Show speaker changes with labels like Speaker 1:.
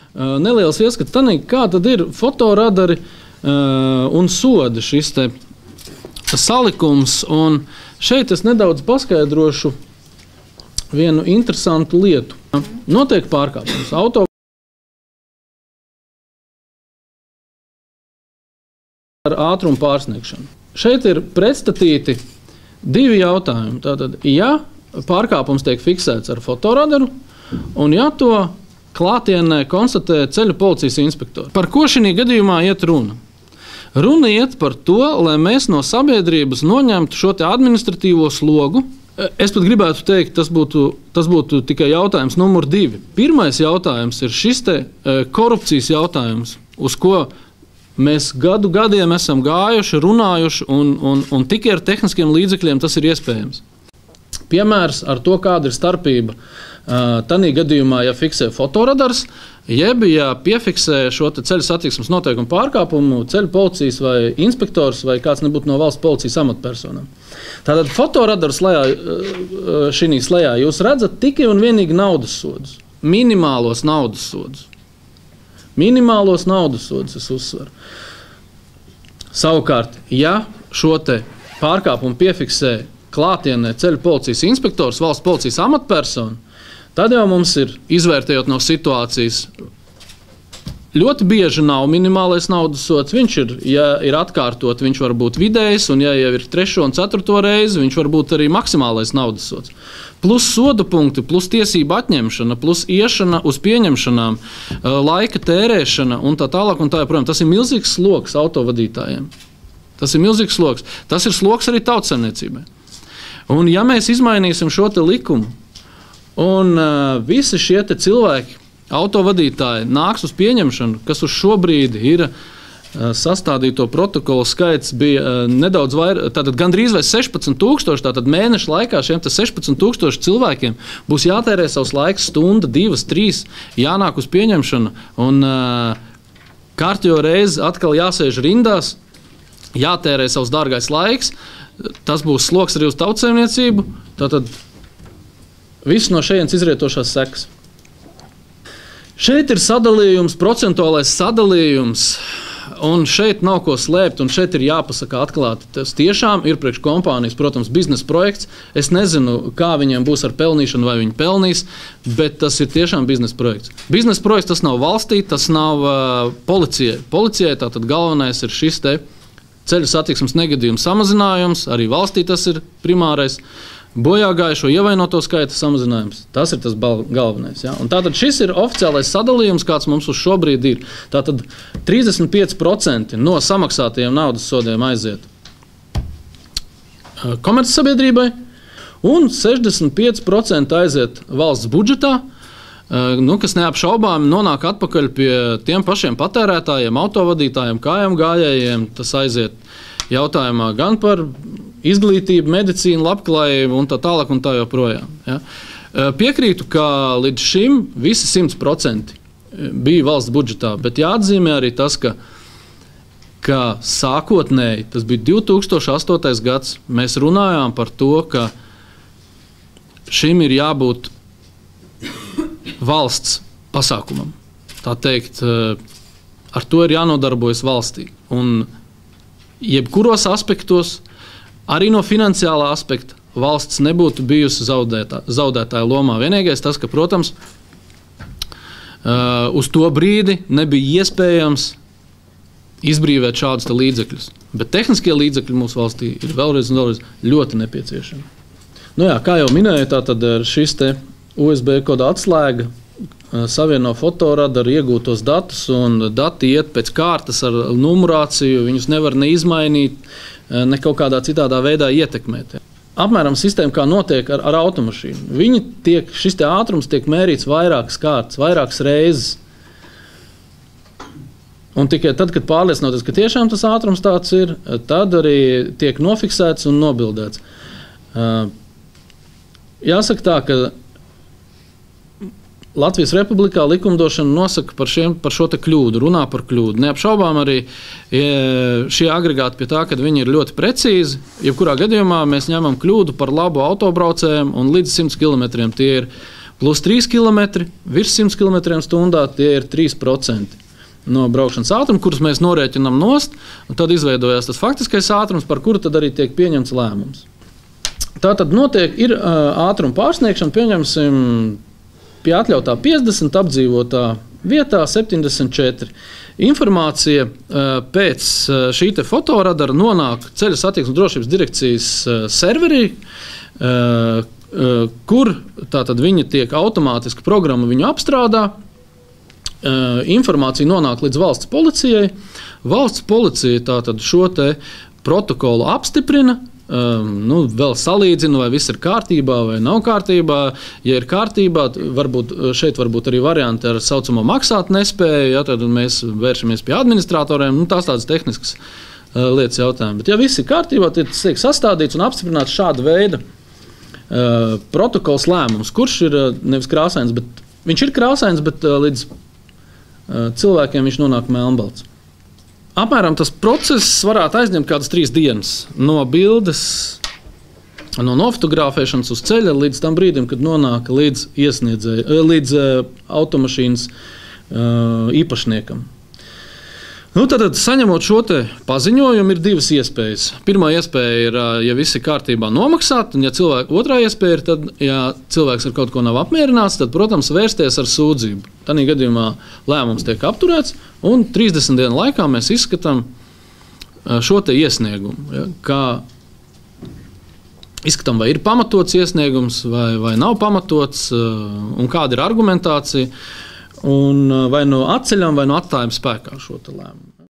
Speaker 1: neliels ieskats tanī, kā tad ir fotoradari un sodi šis te salikums. Un šeit es nedaudz paskaidrošu vienu interesantu lietu. Notiek pārkāpums. Auto ar ātrumu pārsniegšanu. Šeit ir pretstatīti divi jautājumi. Tātad, ja pārkāpums tiek fiksēts ar fotoradaru, un ja to klātienē konstatē ceļu policijas inspektori. Par ko šī gadījumā iet runa? Runa iet par to, lai mēs no sabiedrības noņemtu šo te administratīvo slogu. Es pat gribētu teikt, tas būtu tikai jautājums numur 2. Pirmais jautājums ir šis te korupcijas jautājums, uz ko mēs gadiem esam gājuši, runājuši, un tikai ar tehniskiem līdzekļiem tas ir iespējams. Piemērs ar to, kāda ir starpība tanī gadījumā, ja fiksē fotoradars, jeb ja piefiksē šo ceļu satiksmes noteikumu pārkāpumu ceļu policijas vai inspektors vai kāds nebūtu no valsts policijas amatpersonām. Tātad fotoradars šī slejā jūs redzat tikai un vienīgi naudas sodus, minimālos naudas sodus. Minimālos naudas sodus, es uzsveru. Savukārt, ja šo te pārkāpumu piefiksē klātienē ceļu policijas inspektors, valsts policijas amatpersona, tad jau mums ir, izvērtējot no situācijas, ļoti bieži nav minimālais naudas sods. Viņš ir, ja ir atkārtot, viņš var būt vidējs, un ja jau ir 3. un 4. reizi, viņš var būt arī maksimālais naudas sods. Plus soda punkti, plus tiesība atņemšana, plus iešana uz pieņemšanām, laika tērēšana un tā tālāk un tā joprojām. Tas ir milzīgs sloks autovadītājiem. Tas ir milzīgs sloks. Tas ir sloks arī tautsaimniecībai. Un ja mēs izmainīsim šo te likumu, un visi šie te cilvēki, autovadītāji, nāks uz pieņemšanu, kas uz šo brīdi ir sastādīto protokolu skaits bija nedaudz vairāk, tātad gandrīz vai 16,000, tātad mēneša laikā šiem 16,000 cilvēkiem būs jātērē savs laiks, stunda, 2, 3, jānāk uz pieņemšanu, un kārtējo reizi atkal jāsēž rindās, jātērē savs dārgais laiks, tas būs sloks arī uz tautsaimniecību, tātad viss no šejienes izrietošās sekas. Šeit ir sadalījums, procentuālais sadalījums, un šeit nav ko slēpt, un šeit ir jāpasaka atklāti. Tas tiešām ir priekš kompānijas, protams, biznesa projekts. Es nezinu, kā viņiem būs ar pelnīšanu, vai viņi pelnīs, bet tas ir tiešām biznesa projekts. Biznesa projekts tas nav valstī, tas nav policijai. Policijai tātad galvenais ir šis te ceļu satiksmes negadījumu samazinājums, arī valstī tas ir primārais. Bojāgājušo ievainoto skaita samazinājums. Tas ir tas galvenais. Ja? Un tātad šis ir oficiālais sadalījums, kāds mums uz šo brīdi ir. Tātad 35% no samaksātajiem naudas sodiem aiziet komercsabiedrībai un 65% aiziet valsts budžetā, kas neapšaubāmi nonāk atpakaļ pie tiem pašiem patērētājiem, autovadītājiem, kājām gājējiem. Tas aiziet jautājumā gan par izglītību, medicīnu, labklājību un tā tālāk un tā joprojām. Ja? Piekrītu, ka līdz šim visi 100% bija valsts budžetā, bet jāatzīmē arī tas, ka sākotnēji, tas bija 2008. gads, mēs runājām par to, ka šim ir jābūt valsts pasākumam. Tā teikt, ar to ir jānodarbojas valstī. Un jebkuros aspektos, arī no finansiālā aspekta, valsts nebūtu bijusi zaudētāja lomā. Vienīgais tas, ka, protams, uz to brīdi nebija iespējams izbrīvēt šādus līdzekļus. Bet tehniskie līdzekļi mūsu valstī ir vēlreiz un vēlreiz ļoti nepieciešami. Kā jau minēju, tātad šis te USB koda atslēga savieno fotoradaru iegūtos datus, un dati iet pēc kārtas ar numurāciju, viņus nevar neizmainīt, ne kaut kādā citādā veidā ietekmēt. Apmēram sistēma, kā notiek ar automašīnu. Šis te ātrums tiek mērīts vairākas kārtas, vairākas reizes. Un tikai tad, kad pārliecinoties, ka tiešām tas ātrums tāds ir, tad arī tiek nofiksēts un nobildēts. Jāsaka tā, ka Latvijas Republikā likumdošana nosaka par šo te kļūdu, runā par kļūdu. Neapšaubām arī šie agregāti pie tā, ka viņi ir ļoti precīzi. Jebkurā gadījumā mēs ņemam kļūdu par labu autobraucējiem, un līdz 100 km tie ir plus 3 km, virs 100 km/h, tie ir 3% no braukšanas ātruma, kurus mēs norēķinām nost, un tad izveidojās tas faktiskais ātrums, par kuru tad arī tiek pieņemts lēmums. Tā tad ir ātruma pārsniegšana, pieņemsim, pie atļautā 50, apdzīvotā vietā 74. Informācija pēc šī te fotoradara nonāk Ceļu satiksmes drošības direkcijas serverī, kur tātad viņi tiek automātiski programma viņu apstrādā. Informācija nonāk līdz valsts policijai. Valsts policija tātad šo te protokolu apstiprina, vēl salīdzina, vai viss ir kārtībā vai nav kārtībā. Ja ir kārtībā, šeit varbūt arī varianti ar saucamo maksāt nespēju, ja, tad mēs vēršamies pie administratoriem, tās tādas tehniskas lietas jautājumi. Bet ja viss ir kārtībā, tad tas tiek sastādīts un apstiprināts šāda veida protokols lēmums, kurš ir nevis krāsains, bet viņš ir krāsains, bet līdz cilvēkiem viņš nonāk melnbalts. Apmēram tas process varētu aizņemt kādas 3 dienas no bildes, no nofotografēšanas uz ceļa līdz tam brīdim, kad nonāk līdz automašīnas īpašniekam. Tad saņemot šo te paziņojumu, ir 2 iespējas. Pirmā iespēja ir, ja viss ir kārtībā, nomaksāt, un otrā iespēja ir, tad, ja cilvēks ar kaut ko nav apmierināts, tad, protams, vērsties ar sūdzību. Tādā gadījumā lēmums tiek apturēts, un 30 dienu laikā mēs izskatām šo te iesniegumu. Ja, kā izskatām, vai ir pamatots iesniegums, vai nav pamatots, un kāda ir argumentācija. Un vai nu atceļam, vai nu atstājam spēkā šo lēmumu.